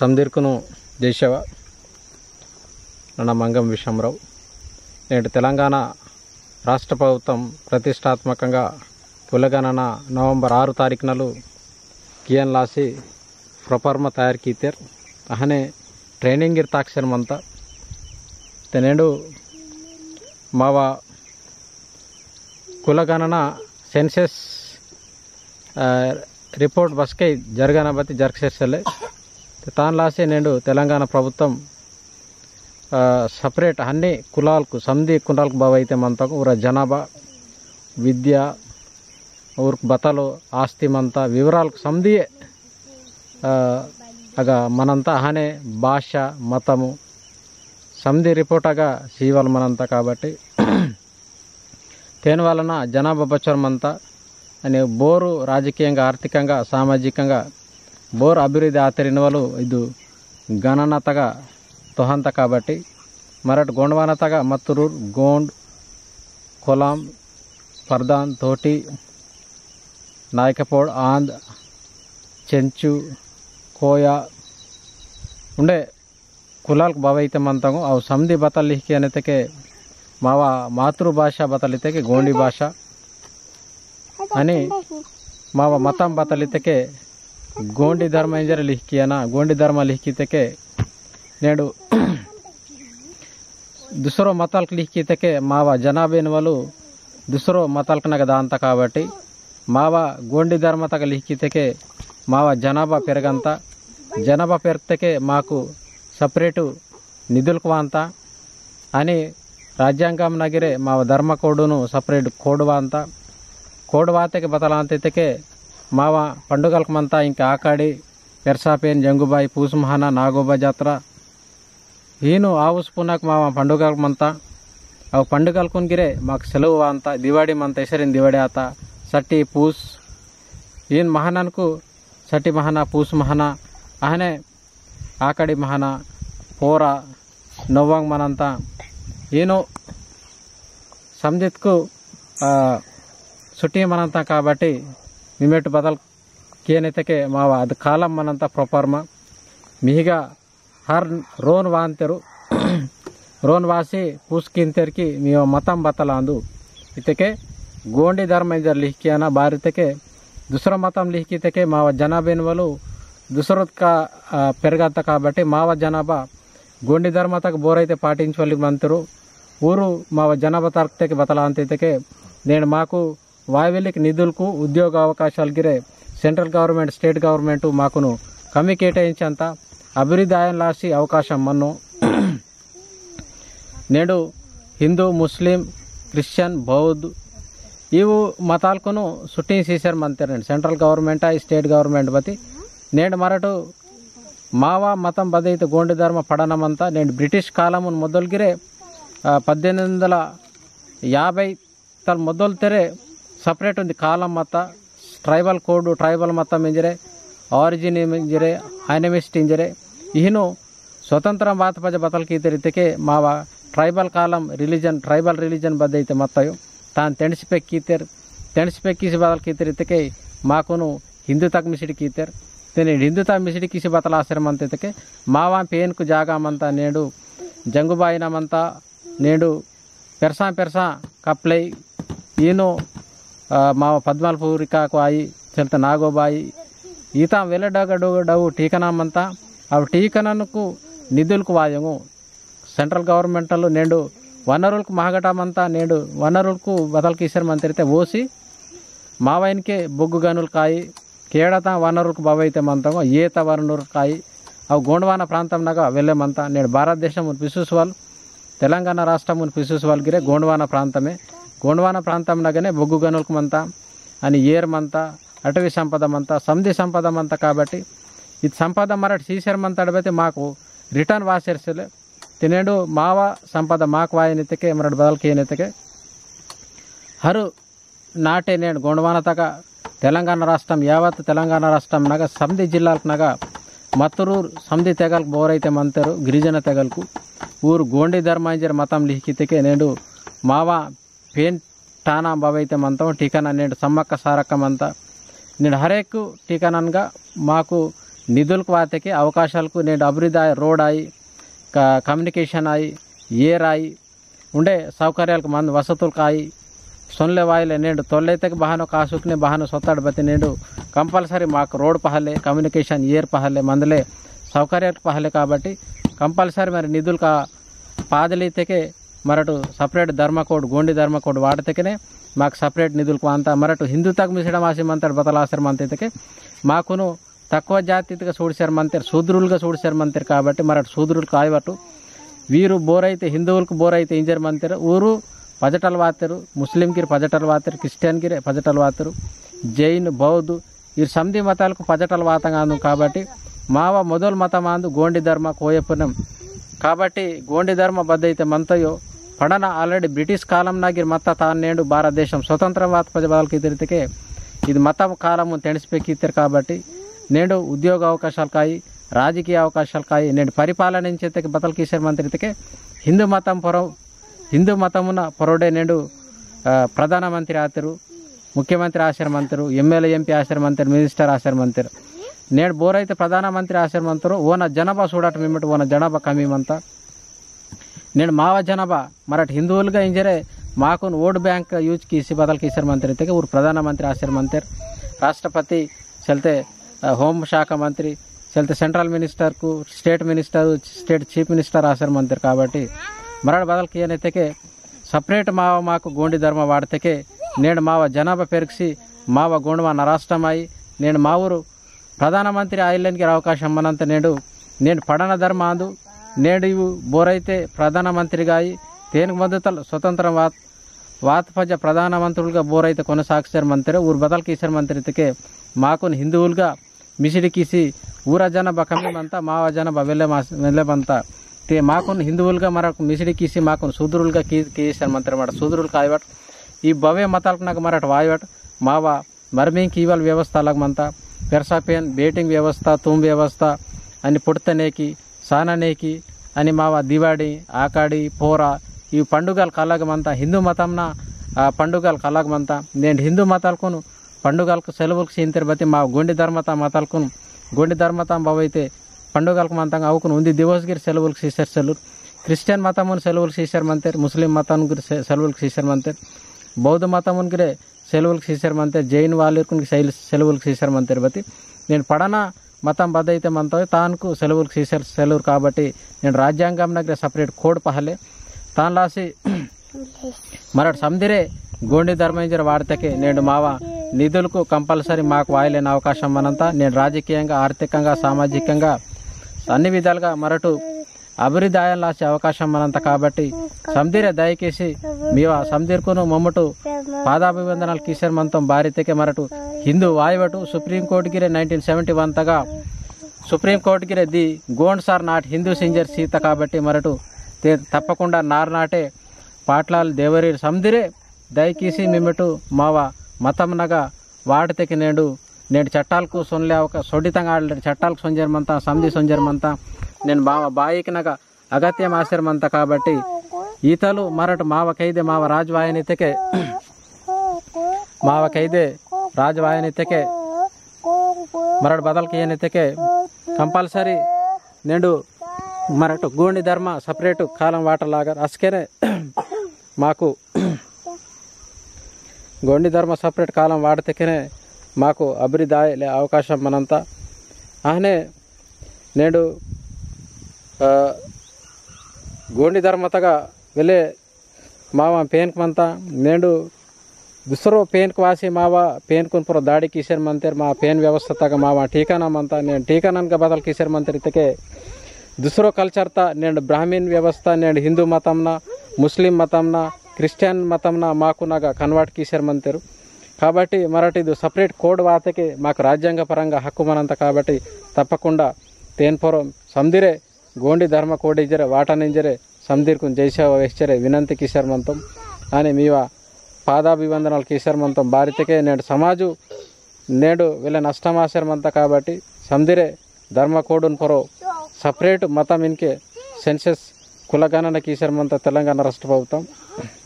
సందీర్కును దేశవ నన్న మంగం విషంరావు. నేటి తెలంగాణ రాష్ట్ర ప్రభుత్వం ప్రతిష్టాత్మకంగా కులగణన నవంబర్ 6 తారీఖునలు కియన్ లాసి ప్రొపర్మ తయారు కీతేర్ అహనే ట్రైనింగ్ ఇర్తాక్షర్ మంత తెనేడు మావా కులగణన సెన్సెస్ రిపోర్ట్ బస్కై జరగనబతి జరగసేర్సలే తాను లాసే నేడు తెలంగాణ ప్రభుత్వం సపరేట్ అన్ని కులాలకు సంధి కులాలకు బావ అయితే మంతకు ఊర జనాభా విద్య ఊరికి బతలు ఆస్తి మంత వివరాలకు సంధి అగా మనంతా అహనే భాష మతము సంధి రిపోర్ట్ అగా సీవాలి మనంతా కాబట్టి దేని వలన జనాభా బచ్చరమంతా అని బోరు రాజకీయంగా ఆర్థికంగా సామాజికంగా బోర్ అభివృద్ధి ఆతరినవలు ఇది గణనతగా తొహంత కాబట్టి మరటి గోండ్వానతగా మత్తురూర్ గోండ్ కొలాం పర్దాన్ తోటి నాయకపోడ్ ఆంద్ చెంచు కోయా ఉండే కులాలకు బావైతే మంతము అವು సంధి బతల్ లిఖి అనేతకే మావా మాతృభాష బతలితేకే గోండి భాష అని మావ మతం బతలితేకే गोंडी धर्म इंजर लिख किया ना गोंडी धर्म लिख की नेडू दूसरो मतल लिख की मावा जनाबेन वालू दूसरो मतल नग दांत काबट्टी मावा गोंडी धर्म तक लिख की मावा जनाभा पेरगंत जनाभा पेरते माकू सपरेटू निधुलकु अंत అని రాజ్యాంగం నగిరే మా ధర్మ కోడును సపరేట్ కోడువా అంత కోడువాతకి బతలాంతకే మావ పండుగలకు మంతా ఇంకా ఆకాడి పెర్సాపేన్ జంగుబాయి పూసుమహాన నాగోబా జాతర ఈను ఆవుసుపునాకు మావ పండుగలకు మంతా అవు పండుగలకు గిరే మాకు సెలవు అంత దివాడి మంత ఎసరిన్ దివాడి ఆత సట్టి పూస్ ఈన్ మహానకు సట్టి మహాన పూస్ మహాన అహనే ఆకాడి మహాన పోరా నవ్వాంగ్ మనంతా ఈను సందిత్కు సుట్టి మనంతా కాబట్టి मिमेट बदल केनेतके मावा अद कालम मनंत प्रोपर्मा मिहिगा हर रोन वांतेरु रोन वासी पूस्किंतेरकी मियो मतम बतलांदु इतके गोंडी धर्म इंजर लिख कियाना बारितके दूसरा मतम लिख कितके मावा जनाबेन वलु दूसरोत का पेरगत काबट्टी मावा जनाबा गोंडी धर्म तक बोरैते पाटिंचवल्ली मंतरु ऊरु मावा जनाबा तर्कते बतलांतितके नेनु माकू వాయువెలికి నిధులకు ఉద్యోగ అవకాశాలు గిరే సెంట్రల్ గవర్నమెంట్ స్టేట్ గవర్నమెంట్ మాకును కమి కేటాయించేంత అభివృద్ధి ఆయన లాసి అవకాశం మన్ను నేడు హిందూ ముస్లిం క్రిస్టియన్ బౌద్ధ్ ఇವು మతాలకును సుట్టి సీసర్ మంతేనండి సెంట్రల్ గవర్నమెంట్ స్టేట్ గవర్నమెంట్ బతి నేడు మరటు మావా మతం బదైతే గోండి ధర్మ పడనమంతా నేడు బ్రిటిష్ కాలమును మొదలుగిరే 1850 తల మొదలు తెరే సపరేట్ ఉంది కాలం మత ట్రైబల్ కోడ్ ట్రైబల్ మతం ఇంజరే ఆరిజిన్ ఇంజరే ఐనమిస్ట్ ఇంజరే ఇహను స్వతంత్రం బాతపజ బతల్కి తెరితకే మావా ట్రైబల్ కాలం రిలీజన్ ట్రైబల్ రిలీజన్ బద్దైతే మత్తయు తాను తెణిసిపెక్కిసి బతల్కి తెరితకే మాకును హిందూ తక్ మిసిడి కీతేర్ తెని హిందూ తక్ మిసిడి కిసి బతలాశ్రమంతకే మావా పేన్కు జాగామంతా నేడు జంగుబాయినమంతా నేడు పెర్సా కప్లై ఈను మావ పద్మాలపూరికాకు ఆయి చెల్త నాగోబాయి ఈత వెలడగడుగడవు టీకనామంతా అవి టీకనకు నిధులకు వాయము సెంట్రల్ గవర్నమెంట్లో నేడు వనరులకు మహగటమంతా నేడు వనరులకు బదల్కి ఇసరమంతరితే ఓసి మావైనకే బొగ్గు గనులు కాయి కేడత వనరులకు బావైతే మంతమో ఈత వనరులు కాయి అవి గోండ్వాన ప్రాంతంనగా వెళ్ళేమంతా నేడు భారతదేశం పిసుసువాల్ తెలంగాణ రాష్ట్రం పిసుసువాల్ గిరే గోండ్వాన ప్రాంతమే గోండ్వాన ప్రాంతం నగనే బొగ్గు గనులకు మంతా అని ఏర్మంతా అటవీ సంపద మంతా సంధి సంపద మంతా కాబట్టి ఇది సంపద మరటి సీసర్ మంతా అడిగితే మాకు రిటర్న్ వాసేర్సలే తినేడు మావా సంపద మాకు వాయనితకే మరటి బదల్కి ఏనైతకే హరు నాటే నేను గోండ్వాన తగ తెలంగాణ రాష్ట్రం యావత్ తెలంగాణ రాష్ట్రం నగ సంధి జిల్లాలకు నగ మత్తురూరు సంధి తెగలకు బోరైతే మంతారు గిరిజన తెగలకు ఊరు గోండి ధర్మాంజర్ మతం లిఖితకే నేడు మావా पेन टाना बाबैते मंतम टीकाना नेड सम्मक्क सारक्कम अंत नेड हरेक टीकाननगा माकु నిధులకు వాతకి అవకాశాలకు నేను అభివృద్ధి రోడ్ అయి కమ్యూనికేషన్ అయి ఏర్ అయి ఉండే సౌకర్యాలకు మంది వసతులకు అయి సొన్లే వాయిలే నేడు తొల్లైతే బహాను కాసుకునే బహాను సొత్తాడు బతి నేడు కంపల్సరీ మాకు రోడ్ పహలే కమ్యూనికేషన్ ఏర్ పహలే మందులే సౌకర్యాలకు పహలే కాబట్టి కంపల్సరీ మరి నిధులు పాదలీతకే మరటు సపరేట్ ధర్మకోడ్ గోండి ధర్మకోడ్ వాడితేనే మాకు సపరేట్ నిధులకు అంతా మరటు హిందుతాకు మిసడం ఆశమంతాడు బతలాసరం అంతైతే మాకును తక్కువ జాతిగా చూడిసారు మంతారు శూద్రులుగా చూడిసారు మంతారు కాబట్టి మరటు శూద్రులకు ఆయవట్టు వీరు బోరైతే హిందువులకు బోరైతే ఇంజర్ మంతారు ఊరు పజటలు వాతారు ముస్లింకి పజటలు వాతారు క్రిస్టియన్కి పజటలు వాతారు జైన్ బౌద్ధ ఈ సమితి మతాలకు పజటలు వాతంగా కాబట్టి మావ మొదలు మతం అందు గోండి ధర్మ కోయపునం కాబట్టి గోండి ధర్మ బద్ద అయితే మంతయో పడన ఆల్రెడీ బ్రిటిష్ కాలం నాగిరి మత తాను నేడు భారతదేశం స్వతంత్రవాత ప్రజలకు ఎదురితే ఇది మతం కాలము తెడిసిపెక్కిస్తారు కాబట్టి నేడు ఉద్యోగ అవకాశాలు కాయి రాజకీయ అవకాశాలు కాయి నేడు పరిపాలనించేతకి బతలకీసారు మంత్రితకే హిందూ మతమున పొరడే నేడు ప్రధానమంత్రి ఆతరు ముఖ్యమంత్రి ఆశ్రమంతరు ఎమ్మెల్యే ఎంపీ ఆశ్రమంతరు మినిస్టర్ ఆశ్రమంతరు నేడు బోరైతే ప్రధానమంత్రి ఆశ్రమంతరు ఓన జనాభా చూడటం ఏమిటి ఓన జనాభా కమీమంతా నేను మావ జనాభా మరటి హిందువులుగా ఇంజరే మాకు ఓట్ బ్యాంక్ యూజ్ కీసి బదలకీసారు మంత్రి అయితే ఊరు ప్రధానమంత్రి ఆశ్రమంతరు రాష్ట్రపతి చల్తే హోంశాఖ మంత్రి చల్తే సెంట్రల్ మినిస్టర్కు state minister state chief minister ఆశ్రమంతరు కాబట్టి మరణ బదలకి అనైతే సపరేట్ మాకు గోండి ధర్మ వాడితే నేను మావ జనాభా పెరిగి మావ గోండు మా రాష్ట్రం అయి నేను మా ఊరు ప్రధానమంత్రి ఆయిల్యానికి అవకాశం అన్నంత నేను పడన ధర్మ అందు నేడు ఇవి బోరైతే ప్రధానమంత్రిగా అయి తేనికి మద్దతు స్వతంత్ర వాతపజ ప్రధానమంత్రులుగా బోరైతే కొనసాగిస్తారు మంత్రి ఊరు బదలకీసారు మంత్రితే మాకు హిందువులుగా మిసిడికీసి ఊర జనాభా కమ్మీమంతా మావ జనాభా వెళ్ళమంతా మాకు హిందువులుగా మరొక మిసిడికీసి మాకు శూద్రులుగా కీసారు మంత్రి మాట శూద్రులు కాయవట్ ఈ భవ్య మతాలకు నాకు మరట వాయవట్ మావ మర్మీంకి ఇవాళ వ్యవస్థ అలాగమంతా పెర్సాపేన్ బేటింగ్ వ్యవస్థ తూమ్ వ్యవస్థ అని పుడతనేకి సాననేకి అని మావ దివాడి ఆకాడి పోరా ఈ పండుగలు కలాగమంతా హిందూ మతంన పండుగలు కలాగమంతా నేను హిందూ మతాలకు పండుగలకు సెలవులకు సీంతరు బతి మా గోండి ధర్మత మతాలకు గోండి ధర్మతం బావైతే పండుగలకు మంతంగా అవుకుని ఉంది దివస్గిరి సెలవులకు సీసారు సెలవులు క్రిస్టియన్ మతమును సెలవులకు సీసారు మంతారు ముస్లిం మతానికి సెలవులకు సీసారు మంతారు బౌద్ధ మతమునికిరే సెలవులకు సీసారు మంతారు జైన్ వాళ్ళకి సెలవులకు సీసారు మంతారు బతి నేను పడన మతం బద్ద అయితే మనతో తానుకు సెలవులకు సీసారు సెలవులు కాబట్టి నేను రాజ్యాంగం దగ్గర సపరేట్ కోడ్ పహలే తాను రాసి మరొకటి సమిదిరే గోండి ధర్మేంజర్ వాడితే నేను మావ నిధులకు కంపల్సరీ మాకు వాయలేని అవకాశం అనంతా నేను రాజకీయంగా ఆర్థికంగా సామాజికంగా అన్ని విధాలుగా మరటు అభివృద్ధి ఆయన రాసే అవకాశం అనంత కాబట్టి సమిదిరే దయచేసి మీ సమిదిరుకును మమ్మటు పాదాభివందనాలు కీసర్ మంతం భారతకే మరటు హిందూ వాయువటు సుప్రీంకోర్టుకిరే 1971 తగా సుప్రీంకోర్టుకిరే the Gond are not Hindu సింజర్ సీత కాబట్టి మరటు తప్పకుండా నార్నాటే పాట్లాలు దేవరి సమిదిరే దయచేసి మిమ్మటు మావ మతంనగా వాడితే నేడు చట్టాలకు సొనలే సొడితంగా ఆడలేడు చట్టాలకు సొంజరమంతా సమిది సొంజరమంతా నేను బాయికినగా అగత్యం ఆశ్రమంతా కాబట్టి ఈతలు మరటు మావకైదే మావ రాజవాయనితకే మరటు బదలకి ఏనైతే కంపల్సరీ నేడు మరటు గోండి ధర్మ సపరేటు కాలం వాటలాగా అస్కేనే మాకు గోండి ధర్మ సపరేట్ కాలం వాడితేనే మాకు అభివృద్ధి అయ్యే అవకాశం మనంతా ఆనే నేడు గోండి ధర్మతగా వెళ్ళే మావ పేన్కమంతా నేడు దుసరో పేన్కు వాసి మావ పేన్కుని పుర దాడి కీసర్ మంతర్ మా పేన్ వ్యవస్థ తగ మావ టీకానామంతా నేను టీకానానికి బదలు కీసర్ మంతర్ ఇతకే దుసరో కల్చర్తా నేను బ్రాహ్మణ్ వ్యవస్థ నేను హిందూ మతంన ముస్లిం మతంన క్రిస్టియన్ మతంన మాకు నాగా కన్వర్ట్ కీసర్ మంతరు కాబట్టి మరటిది సపరేట్ కోడ్ వాతకి మాకు రాజ్యాంగ పరంగా హక్కు మనంత కాబట్టి తప్పకుండా తేన్పురం సందిరే గోండి ధర్మ కోడ్ ఇజరే వాటనింజరే సందిర్కు జైసేవ వేశ్చరే వినంతి కీసర్ మంతం అని మీవా పాదాభివందనాలు కీసర్ మంతం భారతకే నేడు సమాజు నేడు వీళ్ళ నష్టమాశరమంతా కాబట్టి సందిరే ధర్మ కోడును పొరో సపరేట్ మతం ఇన్కే సెన్సెస్ కులగణన కీసర్ మంత తెలంగాణ రాష్ట్ర ప్రభుత్వం